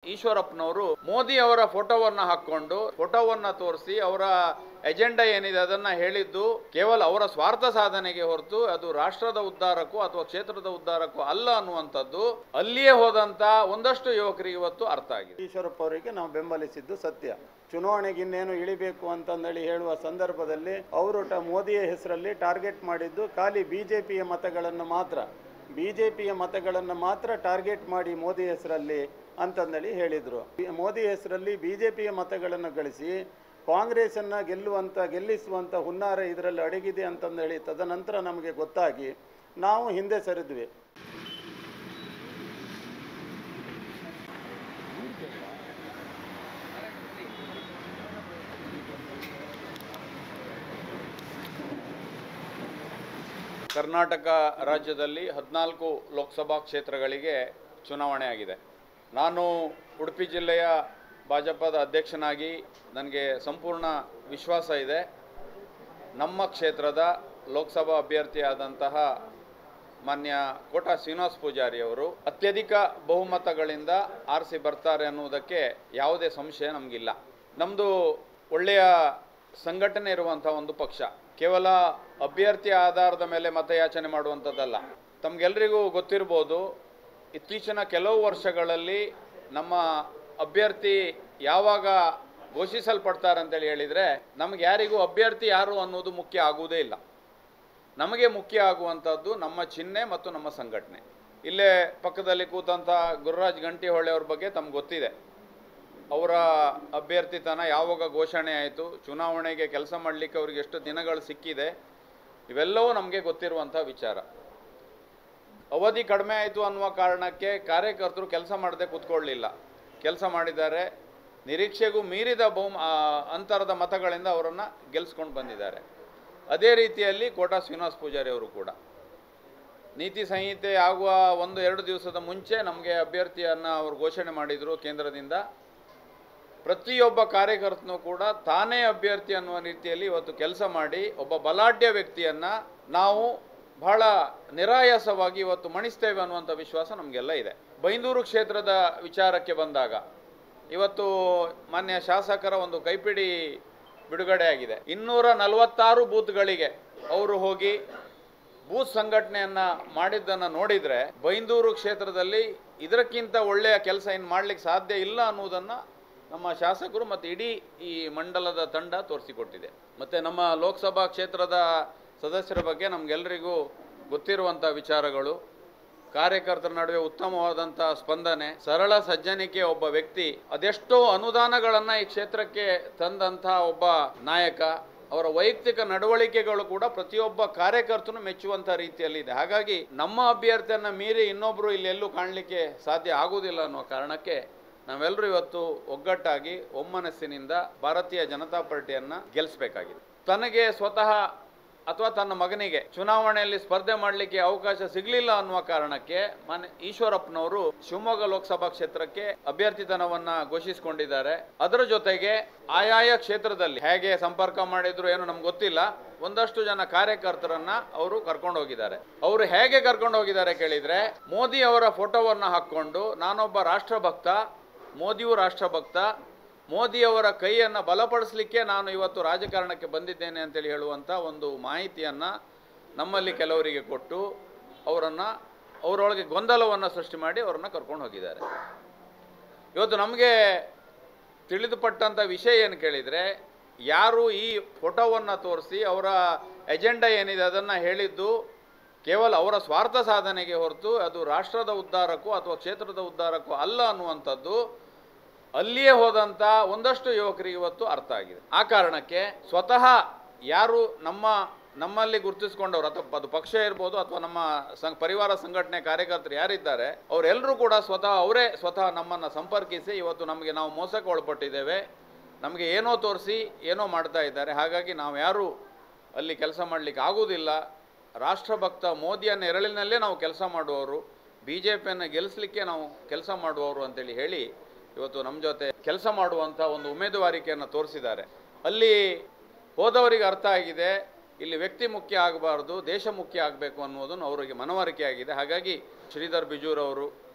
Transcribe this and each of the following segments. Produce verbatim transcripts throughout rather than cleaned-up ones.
ಈಶ್ವರಪ್ಪನವರು ಮೋದಿ ಅವರ ಫೋಟೋವನ್ನ ಹಾಕೊಂಡು ಫೋಟೋವನ್ನ ತೋರಿಸಿ ಅವರ ಎಜೆಂಡಾ ಏನಿದೆ ಅದನ್ನ ಹೇಳಿದ್ದು ಕೇವಲ ಅವರ ಸ್ವಾರ್ಥ ಸಾಧನೆಗೆ ಹೊರತು ಅದು ರಾಷ್ಟ್ರದ ಉದ್ಧಾರಕ್ಕೂ ಅಥವಾ ಕ್ಷೇತ್ರದ ಉದ್ಧಾರಕ್ಕೂ ಅಲ್ಲ ಅನ್ನುವಂಥದ್ದು ಅಲ್ಲಿಯೇ ಹೋದಂತ ಒಂದಷ್ಟು ಯುವಕರಿಗೆ ಇವತ್ತು ಅರ್ಥ ಆಗಿದೆ. ಈಶ್ವರಪ್ಪ ಅವರಿಗೆ ನಾವು ಬೆಂಬಲಿಸಿದ್ದು ಸತ್ಯ. ಚುನಾವಣೆಗೆ ಇನ್ನೇನು ಇಳಿಬೇಕು ಅಂತಂದೇಳಿ ಹೇಳುವ ಸಂದರ್ಭದಲ್ಲಿ ಅವರು ಮೋದಿಯ ಹೆಸರಲ್ಲಿ ಟಾರ್ಗೆಟ್ ಮಾಡಿದ್ದು ಖಾಲಿ ಬಿಜೆಪಿಯ ಮತಗಳನ್ನು ಮಾತ್ರ ಬಿಜೆಪಿಯ ಮತಗಳನ್ನು ಮಾತ್ರ ಟಾರ್ಗೆಟ್ ಮಾಡಿ ಮೋದಿ ಹೆಸರಲ್ಲಿ ಅಂತಂದೇಳಿ ಹೇಳಿದರು. ಮೋದಿ ಹೆಸರಲ್ಲಿ ಬಿಜೆಪಿಯ ಮತಗಳನ್ನು ಗಳಿಸಿ ಕಾಂಗ್ರೆಸ್ಸನ್ನು ಗೆಲ್ಲುವಂಥ ಗೆಲ್ಲಿಸುವಂಥ ಹುನ್ನಾರ ಇದರಲ್ಲಿ ಅಡಗಿದೆ ಅಂತಂದೇಳಿ ತದನಂತರ ನಮಗೆ ಗೊತ್ತಾಗಿ ನಾವು ಹಿಂದೆ ಸರಿದ್ವಿ. ಕರ್ನಾಟಕ ರಾಜ್ಯದಲ್ಲಿ ಹದಿನಾಲ್ಕು ಲೋಕಸಭಾ ಕ್ಷೇತ್ರಗಳಿಗೆ ಚುನಾವಣೆ ಆಗಿದೆ. ನಾನು ಉಡುಪಿ ಜಿಲ್ಲೆಯ ಭಾಜಪದ ಅಧ್ಯಕ್ಷನಾಗಿ ನನಗೆ ಸಂಪೂರ್ಣ ವಿಶ್ವಾಸ ಇದೆ. ನಮ್ಮ ಕ್ಷೇತ್ರದ ಲೋಕಸಭಾ ಅಭ್ಯರ್ಥಿಯಾದಂತಹ ಮಾನ್ಯ ಕೋಟಾ ಶ್ರೀನಿವಾಸ ಪೂಜಾರಿ ಅವರು ಅತ್ಯಧಿಕ ಬಹುಮತಗಳಿಂದ ಆರಿಸಿ ಬರ್ತಾರೆ ಅನ್ನುವುದಕ್ಕೆ ಯಾವುದೇ ಸಂಶಯ ನಮಗಿಲ್ಲ. ನಮ್ಮದು ಒಳ್ಳೆಯ ಸಂಘಟನೆ ಇರುವಂಥ ಒಂದು ಪಕ್ಷ. ಕೇವಲ ಅಭ್ಯರ್ಥಿ ಆಧಾರದ ಮೇಲೆ ಮತಯಾಚನೆ ಮಾಡುವಂಥದ್ದಲ್ಲ. ತಮಗೆಲ್ಲರಿಗೂ ಗೊತ್ತಿರ್ಬೋದು, ಇತ್ತೀಚಿನ ಕೆಲವು ವರ್ಷಗಳಲ್ಲಿ ನಮ್ಮ ಅಭ್ಯರ್ಥಿ ಯಾವಾಗ ಘೋಷಿಸಲ್ಪಡ್ತಾರೆ ಅಂತೇಳಿ ಹೇಳಿದರೆ ನಮಗೆ ಯಾರಿಗೂ ಅಭ್ಯರ್ಥಿ ಯಾರು ಅನ್ನೋದು ಮುಖ್ಯ ಆಗುವುದೇ ಇಲ್ಲ. ನಮಗೆ ಮುಖ್ಯ ಆಗುವಂಥದ್ದು ನಮ್ಮ ಚಿಹ್ನೆ ಮತ್ತು ನಮ್ಮ ಸಂಘಟನೆ. ಇಲ್ಲೇ ಪಕ್ಕದಲ್ಲಿ ಕೂತಂಥ ಗುರುರಾಜ್ ಗಂಟಿಹೊಳೆ ಅವ್ರ ಬಗ್ಗೆ ತಮ್ಗೆ ಗೊತ್ತಿದೆ. ಅವರ ಅಭ್ಯರ್ಥಿತನ ಯಾವಾಗ ಘೋಷಣೆ ಆಯಿತು, ಚುನಾವಣೆಗೆ ಕೆಲಸ ಮಾಡಲಿಕ್ಕೆ ಅವ್ರಿಗೆ ಎಷ್ಟು ದಿನಗಳು ಸಿಕ್ಕಿದೆ, ಇವೆಲ್ಲವೂ ನಮಗೆ ಗೊತ್ತಿರುವಂಥ ವಿಚಾರ. ಅವಧಿ ಕಡಿಮೆ ಆಯಿತು ಅನ್ನುವ ಕಾರಣಕ್ಕೆ ಕಾರ್ಯಕರ್ತರು ಕೆಲಸ ಮಾಡದೆ ಕೂತ್ಕೊಳ್ಳಲಿಲ್ಲ, ಕೆಲಸ ಮಾಡಿದ್ದಾರೆ. ನಿರೀಕ್ಷೆಗೂ ಮೀರಿದ ಬಹು ಅಂತರದ ಮತಗಳಿಂದ ಅವರನ್ನು ಗೆಲ್ಲಿಸ್ಕೊಂಡು ಬಂದಿದ್ದಾರೆ. ಅದೇ ರೀತಿಯಲ್ಲಿ ಕೋಟಾ ಶ್ರೀನಿವಾಸ ಪೂಜಾರಿ ಅವರು ಕೂಡ ನೀತಿ ಸಂಹಿತೆ ಆಗುವ ಒಂದು ಎರಡು ದಿವಸದ ಮುಂಚೆ ನಮಗೆ ಅಭ್ಯರ್ಥಿಯನ್ನು ಅವರು ಘೋಷಣೆ ಮಾಡಿದರು ಕೇಂದ್ರದಿಂದ. ಪ್ರತಿಯೊಬ್ಬ ಕಾರ್ಯಕರ್ತನೂ ಕೂಡ ತಾನೇ ಅಭ್ಯರ್ಥಿ ಅನ್ನುವ ರೀತಿಯಲ್ಲಿ ಇವತ್ತು ಕೆಲಸ ಮಾಡಿ ಒಬ್ಬ ಬಲಾಢ್ಯ ವ್ಯಕ್ತಿಯನ್ನು ನಾವು ಬಹಳ ನಿರಾಯಾಸವಾಗಿ ಇವತ್ತು ಮಣಿಸ್ತೇವೆ ಅನ್ನುವಂಥ ವಿಶ್ವಾಸ ನಮಗೆಲ್ಲ ಇದೆ. ಬೈಂದೂರು ಕ್ಷೇತ್ರದ ವಿಚಾರಕ್ಕೆ ಬಂದಾಗ ಇವತ್ತು ಮಾನ್ಯ ಶಾಸಕರ ಒಂದು ಕೈಪಿಡಿ ಬಿಡುಗಡೆ ಆಗಿದೆ. ಇನ್ನೂರ ನಲವತ್ತಾರು ಬೂತ್ಗಳಿಗೆ ಅವರು ಹೋಗಿ ಬೂತ್ ಸಂಘಟನೆಯನ್ನು ಮಾಡಿದ್ದನ್ನು ನೋಡಿದರೆ ಬೈಂದೂರು ಕ್ಷೇತ್ರದಲ್ಲಿ ಇದಕ್ಕಿಂತ ಒಳ್ಳೆಯ ಕೆಲಸ ಏನು ಮಾಡಲಿಕ್ಕೆ ಸಾಧ್ಯ ಇಲ್ಲ ಅನ್ನುವುದನ್ನು ನಮ್ಮ ಶಾಸಕರು ಮತ್ತು ಇಡೀ ಈ ಮಂಡಲದ ತಂಡ ತೋರಿಸಿಕೊಟ್ಟಿದೆ. ಮತ್ತು ನಮ್ಮ ಲೋಕಸಭಾ ಕ್ಷೇತ್ರದ ಸದಸ್ಯರ ಬಗ್ಗೆ ನಮಗೆಲ್ಲರಿಗೂ ಗೊತ್ತಿರುವಂಥ ವಿಚಾರಗಳು, ಕಾರ್ಯಕರ್ತರ ನಡುವೆ ಉತ್ತಮವಾದಂಥ ಸ್ಪಂದನೆ, ಸರಳ ಸಜ್ಜನಿಕೆ ಒಬ್ಬ ವ್ಯಕ್ತಿ, ಅದೆಷ್ಟೋ ಅನುದಾನಗಳನ್ನು ಈ ಕ್ಷೇತ್ರಕ್ಕೆ ತಂದಂಥ ಒಬ್ಬ ನಾಯಕ, ಅವರ ವೈಯಕ್ತಿಕ ನಡವಳಿಕೆಗಳು ಕೂಡ ಪ್ರತಿಯೊಬ್ಬ ಕಾರ್ಯಕರ್ತನು ಮೆಚ್ಚುವಂಥ ರೀತಿಯಲ್ಲಿದೆ. ಹಾಗಾಗಿ ನಮ್ಮ ಅಭ್ಯರ್ಥಿಯನ್ನು ಮೀರಿ ಇನ್ನೊಬ್ಬರು ಇಲ್ಲೆಲ್ಲೂ ಕಾಣಲಿಕ್ಕೆ ಸಾಧ್ಯ ಆಗುವುದಿಲ್ಲ ಅನ್ನೋ ಕಾರಣಕ್ಕೆ ನಾವೆಲ್ಲರೂ ಇವತ್ತು ಒಗ್ಗಟ್ಟಾಗಿ ಒಮ್ಮನಸ್ಸಿನಿಂದ ಭಾರತೀಯ ಜನತಾ ಪಾರ್ಟಿಯನ್ನು ಗೆಲ್ಲಿಸಬೇಕಾಗಿದೆ. ತನಗೆ ಸ್ವತಃ ಅಥವಾ ತನ್ನ ಮಗನಿಗೆ ಚುನಾವಣೆಯಲ್ಲಿ ಸ್ಪರ್ಧೆ ಮಾಡಲಿಕ್ಕೆ ಅವಕಾಶ ಸಿಗಲಿಲ್ಲ ಅನ್ನುವ ಕಾರಣಕ್ಕೆ ಮಾನ್ಯ ಈಶ್ವರಪ್ಪನವರು ಶಿವಮೊಗ್ಗ ಲೋಕಸಭಾ ಕ್ಷೇತ್ರಕ್ಕೆ ಅಭ್ಯರ್ಥಿತನವನ್ನ ಘೋಷಿಸಿಕೊಂಡಿದ್ದಾರೆ. ಅದರ ಜೊತೆಗೆ ಆಯಾಯ ಕ್ಷೇತ್ರದಲ್ಲಿ ಹೇಗೆ ಸಂಪರ್ಕ ಮಾಡಿದ್ರು ಏನೋ ನಮ್ಗೆ ಗೊತ್ತಿಲ್ಲ, ಒಂದಷ್ಟು ಜನ ಕಾರ್ಯಕರ್ತರನ್ನ ಅವರು ಕರ್ಕೊಂಡು ಹೋಗಿದ್ದಾರೆ. ಅವರು ಹೇಗೆ ಕರ್ಕೊಂಡು ಹೋಗಿದ್ದಾರೆ ಕೇಳಿದ್ರೆ, ಮೋದಿ ಅವರ ಫೋಟೋವನ್ನ ಹಾಕೊಂಡು ನಾನೊಬ್ಬ ರಾಷ್ಟ್ರಭಕ್ತ, ಮೋದಿಯು ರಾಷ್ಟ್ರಭಕ್ತ, ಮೋದಿಯವರ ಕೈಯನ್ನು ಬಲಪಡಿಸಲಿಕ್ಕೆ ನಾನು ಇವತ್ತು ರಾಜಕಾರಣಕ್ಕೆ ಬಂದಿದ್ದೇನೆ ಅಂತೇಳಿ ಹೇಳುವಂಥ ಒಂದು ಮಾಹಿತಿಯನ್ನು ನಮ್ಮಲ್ಲಿ ಕೆಲವರಿಗೆ ಕೊಟ್ಟು ಅವರನ್ನು ಅವರೊಳಗೆ ಗೊಂದಲವನ್ನು ಸೃಷ್ಟಿ ಮಾಡಿ ಅವರನ್ನು ಕರ್ಕೊಂಡು ಹೋಗಿದ್ದಾರೆ. ಇವತ್ತು ನಮಗೆ ತಿಳಿದುಪಟ್ಟಂಥ ವಿಷಯ ಏನು ಕೇಳಿದರೆ, ಯಾರು ಈ ಫೋಟೋವನ್ನು ತೋರಿಸಿ ಅವರ ಎಜೆಂಡಾ ಏನಿದೆ ಅದನ್ನು ಹೇಳಿದ್ದು ಕೇವಲ ಅವರ ಸ್ವಾರ್ಥ ಸಾಧನೆಗೆ ಹೊರತು ಅದು ರಾಷ್ಟ್ರದ ಉದ್ಧಾರಕ್ಕೂ ಅಥವಾ ಕ್ಷೇತ್ರದ ಉದ್ಧಾರಕ್ಕೂ ಅಲ್ಲ ಅನ್ನುವಂಥದ್ದು ಅಲ್ಲಿಯೇ ಹೋದಂಥ ಒಂದಷ್ಟು ಯುವಕರಿಗೆ ಇವತ್ತು ಅರ್ಥ ಆಗಿದೆ. ಆ ಕಾರಣಕ್ಕೆ ಸ್ವತಃ ಯಾರು ನಮ್ಮ ನಮ್ಮಲ್ಲಿ ಗುರುತಿಸ್ಕೊಂಡವರು, ಅಥವಾ ಅದು ಪಕ್ಷ ಇರ್ಬೋದು ಅಥವಾ ನಮ್ಮ ಸಂಘ ಪರಿವಾರ ಸಂಘಟನೆ ಕಾರ್ಯಕರ್ತರು ಯಾರಿದ್ದಾರೆ ಅವರೆಲ್ಲರೂ ಕೂಡ ಸ್ವತಃ ಅವರೇ ಸ್ವತಃ ನಮ್ಮನ್ನು ಸಂಪರ್ಕಿಸಿ ಇವತ್ತು ನಮಗೆ ನಾವು ಮೋಸಕ್ಕೆ ಒಳಪಟ್ಟಿದ್ದೇವೆ, ನಮಗೆ ಏನೋ ತೋರಿಸಿ ಏನೋ ಮಾಡ್ತಾ ಇದ್ದಾರೆ, ಹಾಗಾಗಿ ನಾವು ಯಾರು ಅಲ್ಲಿ ಕೆಲಸ ಮಾಡಲಿಕ್ಕೆ ಆಗುವುದಿಲ್ಲ, ರಾಷ್ಟ್ರಭಕ್ತ ಮೋದಿಯ ನೆರಳಿನಲ್ಲೇ ನಾವು ಕೆಲಸ ಮಾಡುವವರು, ಬಿ ಜೆ ಪಿಯನ್ನು ಗೆಲ್ಲಿಸಲಿಕ್ಕೆ ನಾವು ಕೆಲಸ ಮಾಡುವವರು ಅಂತೇಳಿ ಹೇಳಿ ಇವತ್ತು ನಮ್ಮ ಜೊತೆ ಕೆಲಸ ಮಾಡುವಂಥ ಒಂದು ಉಮೇದುವಾರಿಕೆಯನ್ನು ತೋರಿಸಿದ್ದಾರೆ. ಅಲ್ಲಿ ಹೋದವರಿಗೆ ಅರ್ಥ ಆಗಿದೆ, ಇಲ್ಲಿ ವ್ಯಕ್ತಿ ಮುಖ್ಯ ಆಗಬಾರ್ದು, ದೇಶ ಮುಖ್ಯ ಆಗಬೇಕು ಅನ್ನೋದನ್ನು ಅವರಿಗೆ ಮನವರಿಕೆ ಆಗಿದೆ. ಹಾಗಾಗಿ ಶ್ರೀಧರ್ ಬಿಜೂರವರು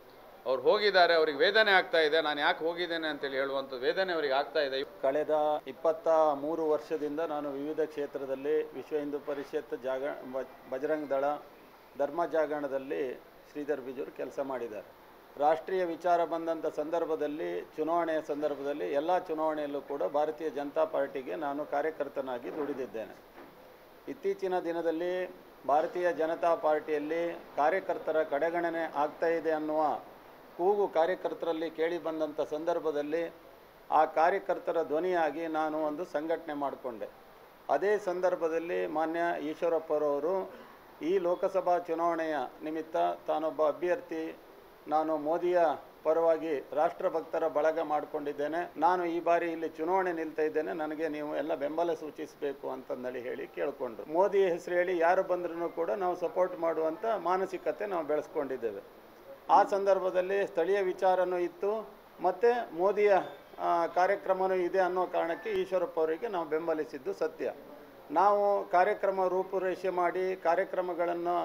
ಅವ್ರು ಹೋಗಿದ್ದಾರೆ, ಅವ್ರಿಗೆ ವೇದನೆ ಆಗ್ತಾ ಇದೆ. ನಾನು ಯಾಕೆ ಹೋಗಿದ್ದೇನೆ ಅಂತೇಳಿ ಹೇಳುವಂಥ ವೇದನೆ ಅವರಿಗೆ ಆಗ್ತಾ ಇದೆ. ಕಳೆದ ಇಪ್ಪತ್ತ ಮೂರು ವರ್ಷದಿಂದ ನಾನು ವಿವಿಧ ಕ್ಷೇತ್ರದಲ್ಲಿ ವಿಶ್ವ ಹಿಂದೂ ಪರಿಷತ್, ಜಾಗ ಬಜರಂಗ ದಳ, ಧರ್ಮ ಜಾಗರಣದಲ್ಲಿ ಶ್ರೀಧರ್ ಬಿಜೂರು ಕೆಲಸ ಮಾಡಿದ್ದಾರೆ. ರಾಷ್ಟ್ರೀಯ ವಿಚಾರ ಬಂದಂಥ ಸಂದರ್ಭದಲ್ಲಿ, ಚುನಾವಣೆಯ ಸಂದರ್ಭದಲ್ಲಿ, ಎಲ್ಲ ಚುನಾವಣೆಯಲ್ಲೂ ಕೂಡ ಭಾರತೀಯ ಜನತಾ ಪಾರ್ಟಿಗೆ ನಾನು ಕಾರ್ಯಕರ್ತನಾಗಿ ದುಡಿದಿದ್ದೇನೆ. ಇತ್ತೀಚಿನ ದಿನದಲ್ಲಿ ಭಾರತೀಯ ಜನತಾ ಪಾರ್ಟಿಯಲ್ಲಿ ಕಾರ್ಯಕರ್ತರ ಕಡೆಗಣನೆ ಆಗ್ತಾ ಇದೆ ಅನ್ನುವ ಕೂಗು ಕಾರ್ಯಕರ್ತರಲ್ಲಿ ಕೇಳಿ ಬಂದಂಥ ಸಂದರ್ಭದಲ್ಲಿ ಆ ಕಾರ್ಯಕರ್ತರ ಧ್ವನಿಯಾಗಿ ನಾನು ಒಂದು ಸಂಘಟನೆ ಮಾಡಿಕೊಂಡೆ. ಅದೇ ಸಂದರ್ಭದಲ್ಲಿ ಮಾನ್ಯ ಈಶ್ವರಪ್ಪರವರು ಈ ಲೋಕಸಭಾ ಚುನಾವಣೆಯ ನಿಮಿತ್ತ ತಾನೊಬ್ಬ ಅಭ್ಯರ್ಥಿ, ನಾನು ಮೋದಿಯ ಪರವಾಗಿ ರಾಷ್ಟ್ರಭಕ್ತರ ಬಳಗ ಮಾಡಿಕೊಂಡಿದ್ದೇನೆ, ನಾನು ಈ ಬಾರಿ ಇಲ್ಲಿ ಚುನಾವಣೆ ನಿಲ್ತಾ ಇದ್ದೇನೆ, ನನಗೆ ನೀವು ಎಲ್ಲ ಬೆಂಬಲ ಸೂಚಿಸಬೇಕು ಅಂತಂದೇಳಿ ಹೇಳಿ ಕೇಳಿಕೊಂಡ್ರು. ಮೋದಿ ಹೆಸರು ಹೇಳಿ ಯಾರು ಬಂದ್ರೂ ಕೂಡ ನಾವು ಸಪೋರ್ಟ್ ಮಾಡುವಂಥ ಮಾನಸಿಕತೆ ನಾವು ಬೆಳೆಸ್ಕೊಂಡಿದ್ದೇವೆ. ಆ ಸಂದರ್ಭದಲ್ಲಿ ಸ್ಥಳೀಯ ವಿಚಾರನೂ ಇತ್ತು ಮತ್ತು ಮೋದಿಯ ಕಾರ್ಯಕ್ರಮವೂ ಇದೆ ಅನ್ನೋ ಕಾರಣಕ್ಕೆ ಈಶ್ವರಪ್ಪ ಅವರಿಗೆ ನಾವು ಬೆಂಬಲಿಸಿದ್ದು ಸತ್ಯ. ನಾವು ಕಾರ್ಯಕ್ರಮ ರೂಪುರೇಷೆ ಮಾಡಿ ಕಾರ್ಯಕ್ರಮಗಳನ್ನು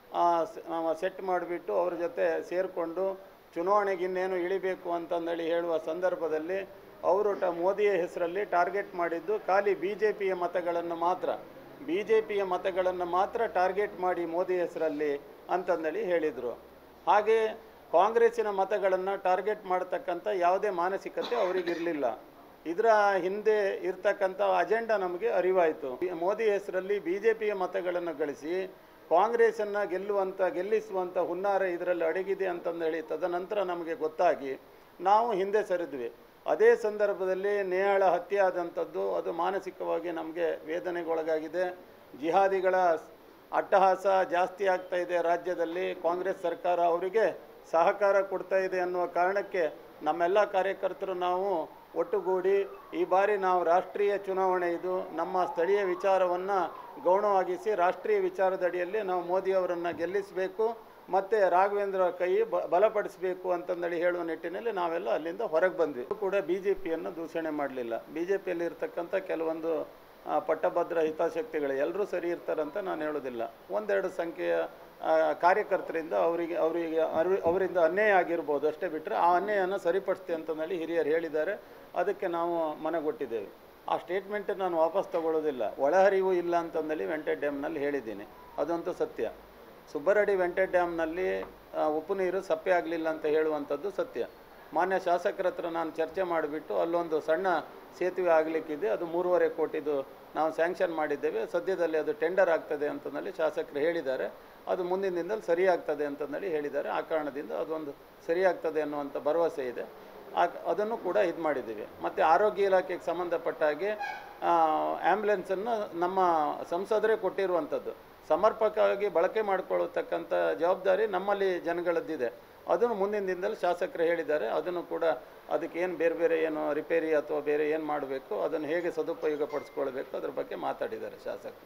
ಸೆಟ್ ಮಾಡಿಬಿಟ್ಟು ಅವ್ರ ಜೊತೆ ಸೇರಿಕೊಂಡು ಚುನಾವಣೆಗೆ ಇನ್ನೇನು ಇಳಿಬೇಕು ಅಂತಂದೇಳಿ ಹೇಳುವ ಸಂದರ್ಭದಲ್ಲಿ ಅವರು ಟ ಮೋದಿಯ ಹೆಸರಲ್ಲಿ ಟಾರ್ಗೆಟ್ ಮಾಡಿದ್ದು ಖಾಲಿ ಬಿ ಜೆ ಪಿಯ ಮತಗಳನ್ನು ಮಾತ್ರ ಬಿ ಜೆ ಪಿಯ ಮತಗಳನ್ನು ಮಾತ್ರ ಟಾರ್ಗೆಟ್ ಮಾಡಿ ಮೋದಿ ಹೆಸರಲ್ಲಿ ಅಂತಂದೇಳಿ ಹೇಳಿದರು. ಹಾಗೆ ಕಾಂಗ್ರೆಸ್ಸಿನ ಮತಗಳನ್ನು ಟಾರ್ಗೆಟ್ ಮಾಡ್ತಕ್ಕಂಥ ಯಾವುದೇ ಮಾನಸಿಕತೆ ಅವರಿಗಿರಲಿಲ್ಲ. ಇದರ ಹಿಂದೆ ಇರ್ತಕ್ಕಂಥ ಅಜೆಂಡಾ ನಮಗೆ ಅರಿವಾಯಿತು. ಮೋದಿ ಹೆಸರಲ್ಲಿ ಬಿ ಜೆ ಪಿಯ ಮತಗಳನ್ನು ಗಳಿಸಿ ಕಾಂಗ್ರೆಸ್ಸನ್ನು ಗೆಲ್ಲುವಂಥ ಗೆಲ್ಲಿಸುವಂಥ ಹುನ್ನಾರ ಇದರಲ್ಲಿ ಅಡಗಿದೆ ಅಂತಂದೇಳಿ ತದನಂತರ ನಮಗೆ ಗೊತ್ತಾಗಿ ನಾವು ಹಿಂದೆ ಸರಿದ್ವಿ. ಅದೇ ಸಂದರ್ಭದಲ್ಲಿ ನೇಹಾಳ ಹತ್ಯೆ ಆದಂಥದ್ದು ಅದು ಮಾನಸಿಕವಾಗಿ ನಮಗೆ ವೇದನೆಗೊಳಗಾಗಿದೆ. ಜಿಹಾದಿಗಳ ಅಟ್ಟಹಾಸ ಜಾಸ್ತಿ ಆಗ್ತಾ ಇದೆ ರಾಜ್ಯದಲ್ಲಿ. ಕಾಂಗ್ರೆಸ್ ಸರ್ಕಾರ ಅವರಿಗೆ ಸಹಕಾರ ಕೊಡ್ತಾ ಇದೆ ಅನ್ನುವ ಕಾರಣಕ್ಕೆ ನಮ್ಮೆಲ್ಲ ಕಾರ್ಯಕರ್ತರು ನಾವು ಒಟ್ಟುಗೂಡಿ ಈ ಬಾರಿ ನಾವು ರಾಷ್ಟ್ರೀಯ ಚುನಾವಣೆ ಇದು, ನಮ್ಮ ಸ್ಥಳೀಯ ವಿಚಾರವನ್ನು ಗೌಣವಾಗಿಸಿ ರಾಷ್ಟ್ರೀಯ ವಿಚಾರದಡಿಯಲ್ಲಿ ನಾವು ಮೋದಿಯವರನ್ನು ಗೆಲ್ಲಿಸಬೇಕು ಮತ್ತು ರಾಘವೇಂದ್ರ ಕೈ ಬ ಬಲಪಡಿಸಬೇಕು ಅಂತಂದೇಳಿ ಹೇಳುವ ನಿಟ್ಟಿನಲ್ಲಿ ನಾವೆಲ್ಲ ಅಲ್ಲಿಂದ ಹೊರಗೆ ಬಂದ್ವಿ. ಕೂಡ ಬಿ ಜೆ ಪಿಯನ್ನು ದೂಷಣೆ ಮಾಡಲಿಲ್ಲ. ಬಿ ಜೆ ಪಿಯಲ್ಲಿ ಇರ್ತಕ್ಕಂಥ ಕೆಲವೊಂದು ಪಟ್ಟಭದ್ರ ಹಿತಾಸಕ್ತಿಗಳು ಎಲ್ಲರೂ ಸರಿ ಇರ್ತಾರಂತ ನಾನು ಹೇಳೋದಿಲ್ಲ. ಒಂದೆರಡು ಸಂಖ್ಯೆಯ ಕಾರ್ಯಕರ್ತರಿಂದ ಅವರಿಗೆ ಅವರಿಗೆ ಅವರಿಂದ ಅನ್ಯಾಯ ಆಗಿರ್ಬೋದು ಅಷ್ಟೇ ಬಿಟ್ಟರೆ ಆ ಅನ್ಯಾಯನ ಸರಿಪಡಿಸ್ತೆ ಅಂತಂದೇಳಿ ಹಿರಿಯರು ಹೇಳಿದ್ದಾರೆ. ಅದಕ್ಕೆ ನಾವು ಮನಗೊಟ್ಟಿದ್ದೇವೆ. ಆ ಸ್ಟೇಟ್ಮೆಂಟ್ ನಾನು ವಾಪಸ್ ತಗೊಳ್ಳೋದಿಲ್ಲ. ಒಳಹರಿವು ಇಲ್ಲ ಅಂತಂದೇಳಿ ವೆಂಟೆಡ್ ಡ್ಯಾಮ್ನಲ್ಲಿ ಹೇಳಿದ್ದೀನಿ, ಅದಂತೂ ಸತ್ಯ. ಸುಬ್ಬರಡಿ ವೆಂಟೆಡ್ ಡ್ಯಾಮ್ನಲ್ಲಿ ಉಪ್ಪು ನೀರು ಸಪ್ಪೆ ಆಗಲಿಲ್ಲ ಅಂತ ಹೇಳುವಂಥದ್ದು ಸತ್ಯ. ಮಾನ್ಯ ಶಾಸಕರ ಹತ್ರ ನಾನು ಚರ್ಚೆ ಮಾಡಿಬಿಟ್ಟು ಅಲ್ಲೊಂದು ಸಣ್ಣ ಸೇತುವೆ ಆಗಲಿಕ್ಕಿದೆ, ಅದು ಮೂರುವರೆ ಕೋಟಿದು ನಾವು ಸ್ಯಾಂಕ್ಷನ್ ಮಾಡಿದ್ದೇವೆ, ಸದ್ಯದಲ್ಲಿ ಅದು ಟೆಂಡರ್ ಆಗ್ತದೆ ಅಂತಂದೇಳಿ ಶಾಸಕರು ಹೇಳಿದ್ದಾರೆ. ಅದು ಮುಂದಿನ ದಿನದಲ್ಲಿ ಸರಿಯಾಗ್ತದೆ ಅಂತಂದೇಳಿ ಹೇಳಿದ್ದಾರೆ. ಆ ಕಾರಣದಿಂದ ಅದೊಂದು ಸರಿಯಾಗ್ತದೆ ಅನ್ನುವಂಥ ಭರವಸೆ ಇದೆ. ಆ ಅದನ್ನು ಕೂಡ ಇದು ಮಾಡಿದ್ದೀವಿ. ಮತ್ತು ಆರೋಗ್ಯ ಇಲಾಖೆಗೆ ಸಂಬಂಧಪಟ್ಟ ಹಾಗೆ ಆ್ಯಂಬುಲೆನ್ಸನ್ನು ನಮ್ಮ ಸಂಸದರೇ ಕೊಟ್ಟಿರುವಂಥದ್ದು. ಸಮರ್ಪಕವಾಗಿ ಬಳಕೆ ಮಾಡಿಕೊಳ್ಳತಕ್ಕಂಥ ಜವಾಬ್ದಾರಿ ನಮ್ಮಲ್ಲಿ ಜನಗಳದ್ದಿದೆ. ಅದನ್ನು ಮುಂದಿನ ದಿನದಲ್ಲಿ ಶಾಸಕರು ಹೇಳಿದ್ದಾರೆ. ಅದನ್ನು ಕೂಡ ಅದಕ್ಕೆ ಏನು ಬೇರೆ ಬೇರೆ ಏನು ರಿಪೇರಿ ಅಥವಾ ಬೇರೆ ಏನು ಮಾಡಬೇಕು, ಅದನ್ನು ಹೇಗೆ ಸದುಪಯೋಗ ಪಡಿಸ್ಕೊಳ್ಬೇಕು ಅದ್ರ ಬಗ್ಗೆ ಮಾತಾಡಿದ್ದಾರೆ ಶಾಸಕರು.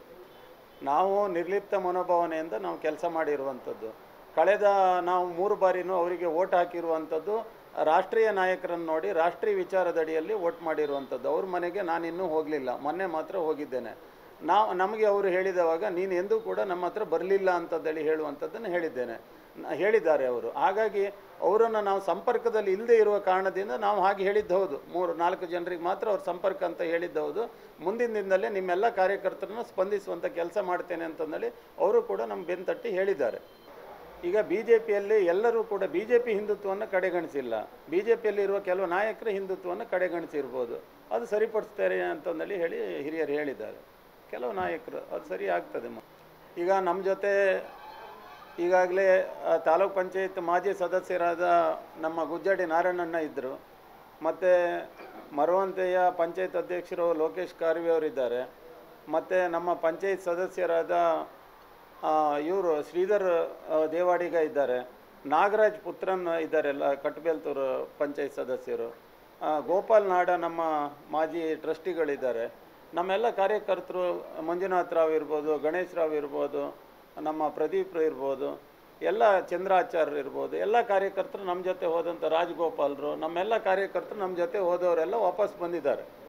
ನಾವು ನಿರ್ಲಿಪ್ತ ಮನೋಭಾವನೆಯಿಂದ ನಾವು ಕೆಲಸ ಮಾಡಿರುವಂಥದ್ದು. ಕಳೆದ ನಾವು ಮೂರು ಬಾರಿನೂ ಅವರಿಗೆ ಓಟ್ ಹಾಕಿರುವಂಥದ್ದು ರಾಷ್ಟ್ರೀಯ ನಾಯಕರನ್ನು ನೋಡಿ ರಾಷ್ಟ್ರೀಯ ವಿಚಾರದಡಿಯಲ್ಲಿ ಓಟ್ ಮಾಡಿರುವಂಥದ್ದು. ಅವ್ರ ಮನೆಗೆ ನಾನು ಇನ್ನೂ ಹೋಗಲಿಲ್ಲ, ಮೊನ್ನೆ ಮಾತ್ರ ಹೋಗಿದ್ದೇನೆ. ನಾವು ನಮಗೆ ಅವರು ಹೇಳಿದವಾಗ ನೀನು ಎಂದೂ ಕೂಡ ನಮ್ಮ ಹತ್ರ ಬರಲಿಲ್ಲ ಅಂತಂದೇಳಿ ಹೇಳುವಂಥದ್ದನ್ನು ಹೇಳಿದ್ದೇನೆ ಹೇಳಿದ್ದಾರೆ ಅವರು. ಹಾಗಾಗಿ ಅವರನ್ನು ನಾವು ಸಂಪರ್ಕದಲ್ಲಿ ಇಲ್ಲದೆ ಇರುವ ಕಾರಣದಿಂದ ನಾವು ಹಾಗೆ ಹೇಳಿದ್ದು ಹೌದು. ಮೂರು ನಾಲ್ಕು ಜನರಿಗೆ ಮಾತ್ರ ಅವ್ರ ಸಂಪರ್ಕ ಅಂತ ಹೇಳಿದ್ದು ಹೌದು. ಮುಂದಿನ ದಿನದಲ್ಲೇ ನಿಮ್ಮೆಲ್ಲ ಕಾರ್ಯಕರ್ತರನ್ನು ಸ್ಪಂದಿಸುವಂಥ ಕೆಲಸ ಮಾಡ್ತೇನೆ ಅಂತಂದೇಳಿ ಅವರು ಕೂಡ ನಮ್ಮ ಬೆನ್ನು ತಟ್ಟಿ ಹೇಳಿದ್ದಾರೆ. ಈಗ ಬಿ ಜೆ ಪಿಯಲ್ಲಿ ಎಲ್ಲರೂ ಕೂಡ ಬಿ ಜೆ ಪಿ ಹಿಂದುತ್ವವನ್ನು ಕಡೆಗಣಿಸಿಲ್ಲ. ಬಿ ಜೆ ಪಿಯಲ್ಲಿರುವ ಕೆಲವು ನಾಯಕರು ಹಿಂದುತ್ವವನ್ನು ಕಡೆಗಣಿಸಿರ್ಬೋದು, ಅದು ಸರಿಪಡಿಸ್ತಾರೆ ಅಂತಂದೇಳಿ ಹೇಳಿ ಹಿರಿಯರು ಹೇಳಿದ್ದಾರೆ. ಕೆಲವು ನಾಯಕರು ಅದು ಸರಿ ಆಗ್ತದೆ. ಈಗ ನಮ್ಮ ಜೊತೆ ಈಗಾಗಲೇ ತಾಲೂಕ್ ಪಂಚಾಯತ್ ಮಾಜಿ ಸದಸ್ಯರಾದ ನಮ್ಮ ಗುಜ್ಜಾಡಿ ನಾರಾಯಣಣ್ಣ ಇದ್ದರು, ಮತ್ತು ಮರವಂತೆಯ ಪಂಚಾಯತ್ ಅಧ್ಯಕ್ಷರು ಲೋಕೇಶ್ ಕಾರ್ವಿ ಅವರಿದ್ದಾರೆ, ಮತ್ತು ನಮ್ಮ ಪಂಚಾಯತ್ ಸದಸ್ಯರಾದ ಇವರು ಶ್ರೀಧರ್ ದೇವಾಡಿಗ ಇದ್ದಾರೆ, ನಾಗರಾಜ್ ಪುತ್ರನ್ ಇದ್ದಾರೆಲ್ಲ ಕಟ್ಟಬೇಲ್ತೂರು ಪಂಚಾಯತ್ ಸದಸ್ಯರು, ಗೋಪಾಲ್ ನಾಡ ನಮ್ಮ ಮಾಜಿ ಟ್ರಸ್ಟಿಗಳಿದ್ದಾರೆ. ನಮ್ಮೆಲ್ಲ ಕಾರ್ಯಕರ್ತರು ಮಂಜುನಾಥ್ ರಾವ್ ಇರ್ಬೋದು, ಗಣೇಶ್ ರಾವ್ ಇರ್ಬೋದು, ನಮ್ಮ ಪ್ರದೀಪ್ ಇರ್ಬೋದು, ಎಲ್ಲ ಚಂದ್ರಾಚಾರ್ಯರು ಇರ್ಬೋದು, ಎಲ್ಲ ಕಾರ್ಯಕರ್ತರು ನಮ್ಮ ಜೊತೆ ಹೋದಂಥ ರಾಜಗೋಪಾಲರು, ನಮ್ಮೆಲ್ಲ ಕಾರ್ಯಕರ್ತರು ನಮ್ಮ ಜೊತೆ ಹೋದವರೆಲ್ಲ ವಾಪಸ್ ಬಂದಿದ್ದಾರೆ.